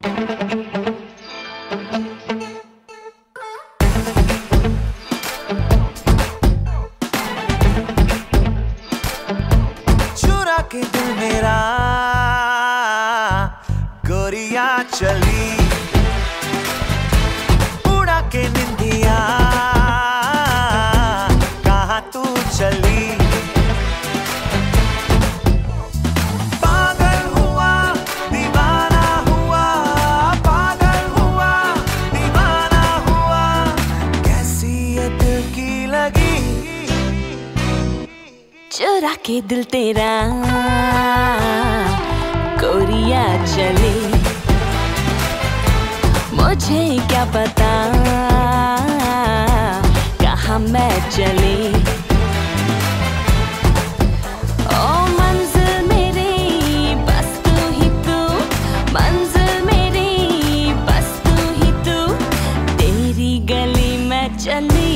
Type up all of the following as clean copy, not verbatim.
चुरा के दिल मेरा गोरिया चली, उड़ा के निंदिया कहाँ तू चली। पागल हुआ दीवाना हुआ, पागल हुआ दीवाना हुआ, कैसी ये दिल की लगी। चुरा के दिल तेरा गोरिया चली, मुझे क्या पता कहाँ मैं चली। ओ मंजिल मेरी बस तू ही तू, मंजिल मेरी बस तू ही तू, तेरी गली में चली।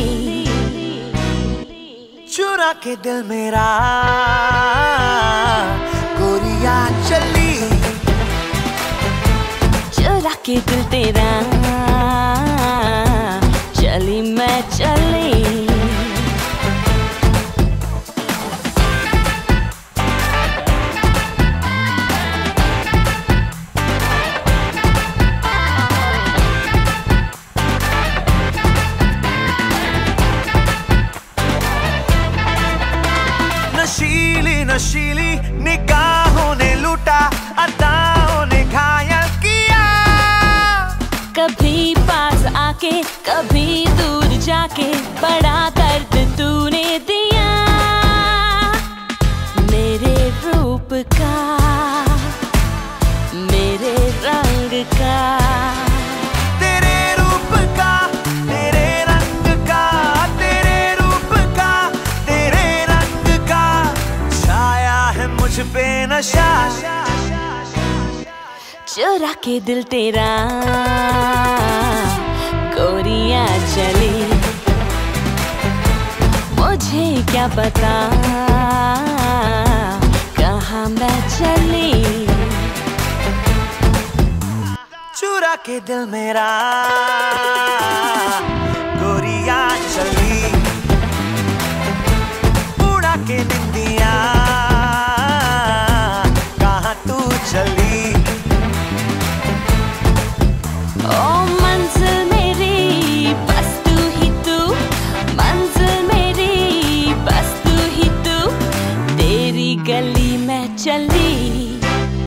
चुरा के दिल मेरा गोरिया चली, चुरा के दिल तेरा चली मैं चली। नशीली नशीली निगाहों ने लूटा, अदाओं ने घायल किया। कभी पास आके कभी दूर जाके बड़ा दर्द तूने दिया। मेरे रूप का मेरे रंग का, तेरे रूप का तेरे रंग का, तेरे रूप का तेरे रंग का, छाया है मुझ पे नशा। चुरा के दिल तेरा गोरिया चली, मुझे क्या पता कहाँ मैं चली। चुरा के दिल मेरा